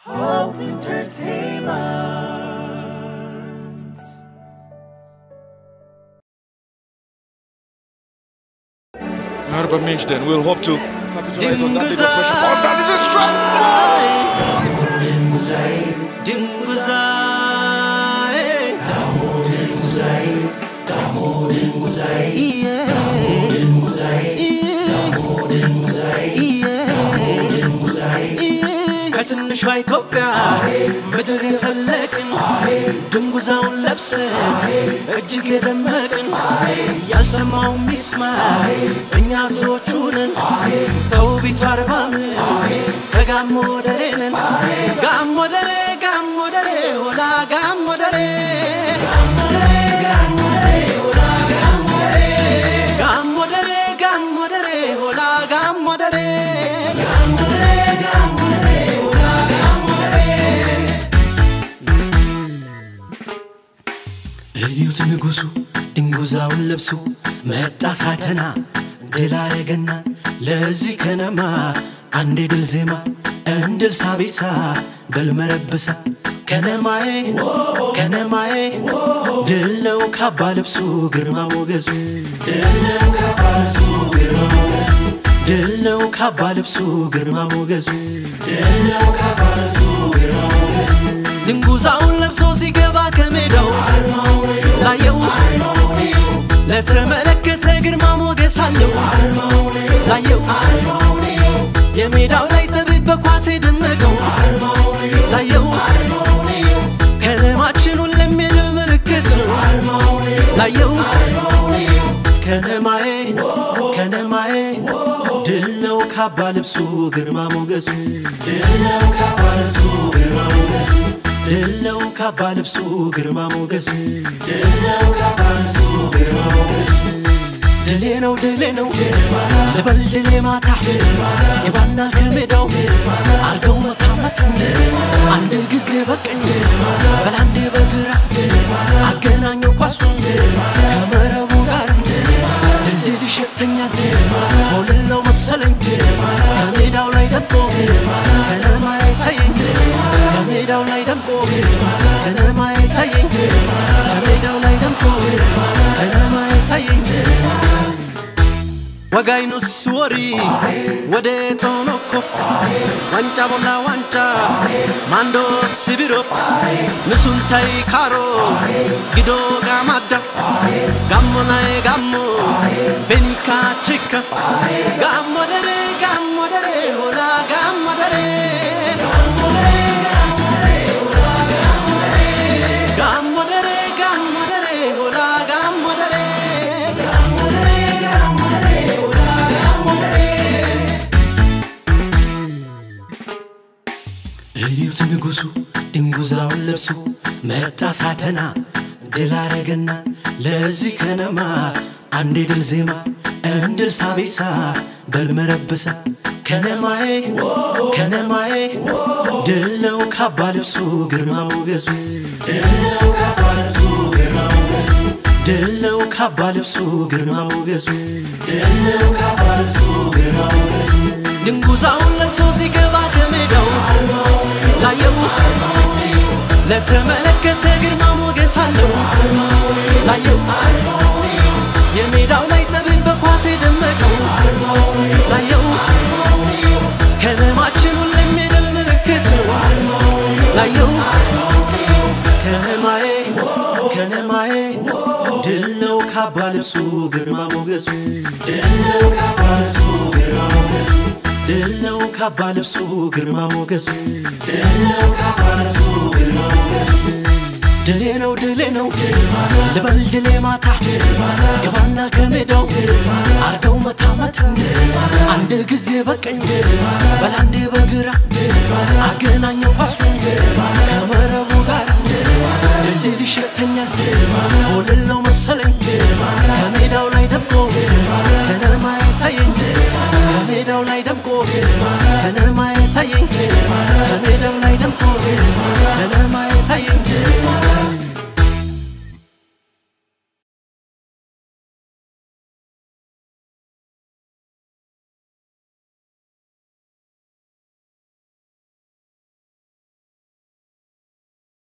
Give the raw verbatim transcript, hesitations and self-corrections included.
Hope Entertainment. Harba Minchden will hope to capitalize on that big pressure. Oh, that is a ከትንሿ ኢትዮጵያ ምድር የፈለቅን ድንጉዛውን ለብሰን እጅግ የደመቅን ያልሰማው ሚስማ እኛ ዞቹንን ከውቢቷ አርባ ምንጭ ከጋሞ ደሬ ነን ጋሞ ደሬ ጋሞ ደሬ ሆላ ጋሞ ደሬ ጋሞ ደሬ ጋሞ ደሬ ሆላ ጋሞ ደሬ ጋሞ ደሬ ጋሞ ደሬ ሆላ ጋሞ ደሬ ጋሞ ደሬ ጋሞ ደሬ እዩት ንጉሱ ድንጉዛውን ለብሶ መጣ ሳተና ድል አረገና ለዚህ ከነማ አንዴ ድል ዜማ እንድል ሳቢሳ በልመረብሳ ከነማዬ ከነማዬ ድል ነው ካባ ልብሱ ግርማ ሞገሱ ድል ነው ካባ ልብሱ ግርማ ሞገሱ ድል ነው ካባ ልብሱ ግርማ ሞገሱ ድል ነው ካባ ልብሱ ግርማ ሞገሱ ድንጉዛውን ለብሶ ሲገባ ከሜዳው ላየው ለተመለከተ ግርማ ሞገስ አለው ላየው የሜዳው ላይ ጠቢብ በኳስ ደመቀው ላየው ከነማችን ሁሉም የድል ምልክት ነው ላየው ከነማዬ ከነማዬ ድል ነው ካባ ልብሱ ግርማ ሞገሱ ድል ነው ካባ ልብሱ ግርማ ሞገሱ ድል ነው ካባ ልብሱ ግርማ ሞገሱ ድል ነው ካባ ልብሱ ግርማ ሞገሱ ድሌ ነው ድሌ ነው ለበል ድሌ ማታ ግባና ከሜዳው አርገው መታ መታ አንድ ጊዜ በቀኝ በላንዴ በግራ አገናኘው ኳሱን ከመረቡ ጋር ድልድል ይሸተኛል ሆልል ነው መሰለኝ ከሜዳው ላይ ደምቆ ከነማ ይታየኝ ከሜዳው ላይ ደምቆ ከነማ ይታየኝ ከሜዳው ላይ ደምቆ ከነማ ይታየኝ ወጋይኑስ ወሪ ወደ ቶኖኮ ዋንጫ ቦላ ዋንጫ ማንዶ ሲቢሮ ንሱንታይ ካሮ ግዶ ጋማዳ ጋሞናይ ጋሞ ቤኒካ ቺካ ጋሞ ደሬ ጋሞ ደሬ ሆላ ጋሞ ደሬ ጋሞ ደሬ ጋሞ ደሬ ሆላ ጋሞ ደሬ ጋሞ ደሬ ጋሞ ደሬ ሆላ ጋሞ ደሬ ጋሞ ደሬ ጋሞ ደሬ ሆላ ጋሞ ደሬ እዩት ንጉሱ ድንጉዛውን ለብሶ መጣ ሳተና ድል አረገና ለዚህ ከነማ አንዴ ድል ዜማ እንድል ሳቢሳ በልመረብሳ ከነማዬ ከነማዬ ድል ነው ካባ ልብሱ ግርማ ሞገሱ ድል ነው ካባ ልብሱ ግርማ ሞገሱ ድል ነው ካባ ልብሱ ግርማ ሞገሱ ድል ነው ካባ ልብሱ ግርማ ሞገሱ ድንጉዛውን ለብሶ ሲገባ ከሜዳው ላየው ለተመለከተ ግርማ ሞገስ አለው ላየው የሜዳው ላይ ጠቢብ በኳስ ደመቀው ላየው ከነማችን ሁሉም የድል ምልክት ነው ላየው ከነማዬ ከነማዬ ድል ነው ካባ ልብሱ ግርማ ሞገሱ ድል ነው ካባ ልብሱ ግርማ ሞገሱ ድል ነው ካባ ልብሱ ግርማ ሞገሱ ድል ነው ካባ ልብሱ ግርማ ሞገሱ ድሌ ነው ድሌ ነው ለበል ድሌ ማታ ግባና ከሜዳው አርገው መታ መታ አንድ ጊዜ በቀኝ በላንዴ በግራ አገናኘው ኳሱን ከመረቡ ጋር ድልድል ይሸተኛል ሆልል ነው መሰለኝ ከሜዳው ላይ ደምቆ ከነማ ይታየኝ ከሜዳው ላይ ደምቆ ከነማ ይታየኝ ከሜዳው ላይ ደምቆ ከነማ ይታየኝ